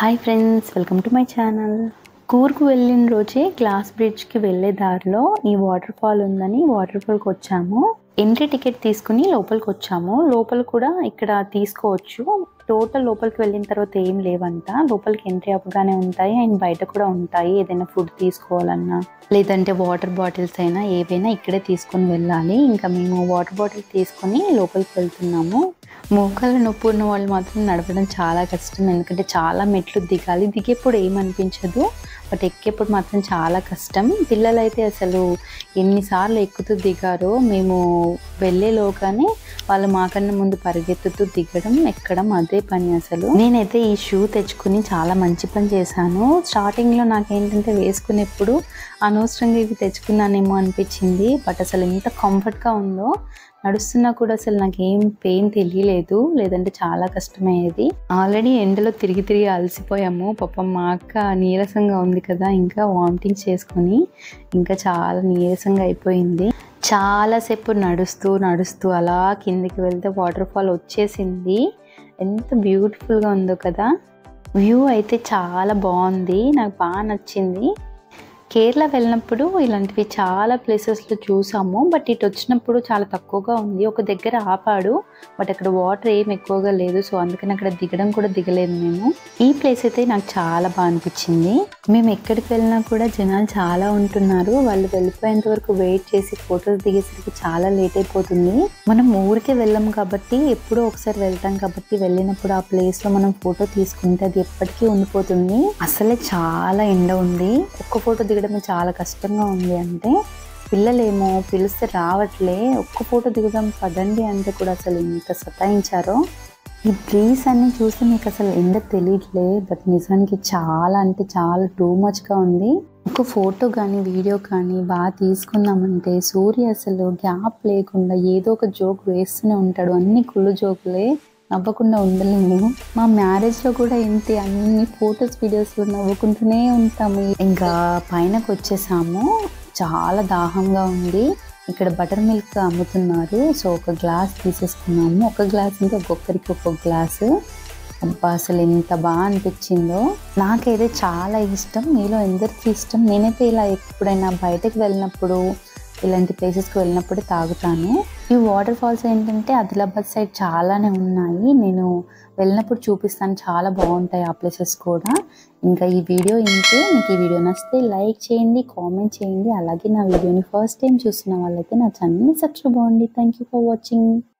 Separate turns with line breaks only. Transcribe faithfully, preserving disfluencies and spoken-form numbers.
Hi friends, welcome to my channel. కూర్గ్కు వెళ్ళిన రోజే గ్లాస్ బ్రిడ్జ్కి వెళ్ళే దారిలో ఈ వాటర్ ఫాల్ ఉందని వాటర్ ఫాల్కి వచ్చాము. ఎంట్రీ టికెట్ తీసుకుని లోపలికి వచ్చాము. లోపల కూడా ఇక్కడ తీసుకోవచ్చు. టోటల్ లోపలికి వెళ్ళిన తర్వాత ఏం లేవంట. లోపలికి ఎంట్రీ అవ్వగానే ఉంటాయి అండ్ బయట కూడా ఉంటాయి. ఏదైనా ఫుడ్ తీసుకోవాలన్నా లేదంటే వాటర్ బాటిల్స్ అయినా ఏవైనా ఇక్కడే తీసుకొని వెళ్ళాలి. ఇంకా మేము వాటర్ బాటిల్ తీసుకొని లోపలికి వెళ్తున్నాము. మోకాళ్ళ నొప్పి ఉన్న వాళ్ళు మాత్రం నడపడం చాలా కష్టం, ఎందుకంటే చాలా మెట్లు దిగాలి. దిగేప్పుడు ఏమనిపించదు, బట్ ఎక్కేప్పుడు మాత్రం చాలా కష్టం. పిల్లలైతే అసలు ఎన్నిసార్లు ఎక్కుతూ దిగారో. మేము వెళ్ళేలోగానే వాళ్ళు మాకన్నా ముందు పరిగెత్తుతూ దిగడం ఎక్కడం అదే పని. అసలు నేనైతే ఈ షూ తెచ్చుకుని చాలా మంచి పని చేశాను. స్టార్టింగ్లో నాకేంటంటే వేసుకునేప్పుడు అనవసరంగా ఇవి తెచ్చుకున్నానేమో అనిపించింది, బట్ అసలు ఎంత కంఫర్ట్గా ఉందో. నడుస్తున్నా కూడా అసలు నాకేం పెయిన్ తెలియలేదు, లేదంటే చాలా కష్టమయ్యేది. ఆల్రెడీ ఎండలో తిరిగి తిరిగి అలసిపోయాము. పాపం మా అక్క నీరసంగా ఉంది కదా, ఇంకా వామిటింగ్ చేసుకొని ఇంకా చాలా నీరసంగా అయిపోయింది. చాలాసేపు నడుస్తూ నడుస్తూ అలా కిందికి వెళ్తే వాటర్ ఫాల్ వచ్చేసింది. ఎంత బ్యూటిఫుల్గా ఉందో కదా. వ్యూ అయితే చాలా బాగుంది, నాకు బాగా నచ్చింది. కేరళ వెళ్ళినప్పుడు ఇలాంటివి చాలా ప్లేసెస్లో చూసాము, బట్ ఇటు వచ్చినప్పుడు చాలా తక్కువగా ఉంది. ఒక దగ్గర ఆపాడు, బట్ అక్కడ వాటర్ ఏం ఎక్కువగా లేదు, సో అందుకని అక్కడ దిగడం కూడా దిగలేదు మేము. ఈ ప్లేస్ అయితే నాకు చాలా బాగా అనిపించింది. మేము ఎక్కడికి వెళ్ళినా కూడా జనాలు చాలా ఉంటున్నారు. వాళ్ళు వెళ్ళిపోయేంత వరకు వెయిట్ చేసి ఫొటోస్ దిగేసరికి చాలా లేట్ అయిపోతుంది. మనం ఊరికే వెళ్ళాం కాబట్టి, ఎప్పుడో ఒకసారి వెళ్తాం కాబట్టి, వెళ్ళినప్పుడు ఆ ప్లేస్లో మనం ఫోటో తీసుకుంటే అది ఎప్పటికీ ఉండిపోతుంది. అసలే చాలా ఎండ ఉంది, ఒక్క ఫోటో దిగ చాలా కష్టంగా ఉంది. అంటే పిల్లలేమో పిలిస్తే రావట్లే, ఒక్క ఫోటో దిగుదాం పదండి అంటే కూడా అసలు ఇంత సతాయించారో. ఈ ట్రీస్ అన్ని చూస్తే మీకు అసలు ఎండ తెలియట్లే, బట్ నిజానికి చాలా అంటే చాలా టూ మచ్గా ఉంది. ఒక ఫోటో కానీ వీడియో కానీ బాగా తీసుకుందామంటే సూర్య అసలు గ్యాప్ లేకుండా ఏదో ఒక జోక్ వేస్తూనే ఉంటాడు. అన్ని కుళ్ళు జోకులే, నవ్వకుండా ఉండలేము. మా మ్యారేజ్లో కూడా ఇంతే, అన్ని ఫొటోస్ వీడియోస్ నవ్వుకుంటూనే ఉంటాము. ఇంకా పైనకు వచ్చేసాము. చాలా దాహంగా ఉంది. ఇక్కడ బటర్ మిల్క్ అమ్ముతున్నారు, సో ఒక గ్లాస్ తీసేసుకున్నాము. ఒక గ్లాస్ అంటే ఒక్కొక్కరికి ఒక్కొక్క గ్లాసు. అబ్బా అసలు ఎంత బాగా అనిపించిందో. నాకైతే చాలా ఇష్టం, మీలో ఎందరికి ఇష్టం? నేనైతే ఇలా ఎప్పుడైనా బయటకు వెళ్ళినప్పుడు ఇలాంటి ప్లేసెస్కి వెళ్ళినప్పుడు తాగుతాను. ఈ వాటర్ ఫాల్స్ ఏంటంటే ఆదిలాబాద్ సైడ్ చాలానే ఉన్నాయి, నేను వెళ్ళినప్పుడు చూపిస్తాను. చాలా బాగుంటాయి ఆ ప్లేసెస్ కూడా. ఇంకా ఈ వీడియో ఇంతే. మీకు ఈ వీడియో నచ్చితే లైక్ చేయండి, కామెంట్ చేయండి. అలాగే నా వీడియోని ఫస్ట్ టైం చూస్తున్న వాళ్ళైతే నా ఛానల్ని సబ్స్క్రైబ్ అవ్వండి. Thank you for watching.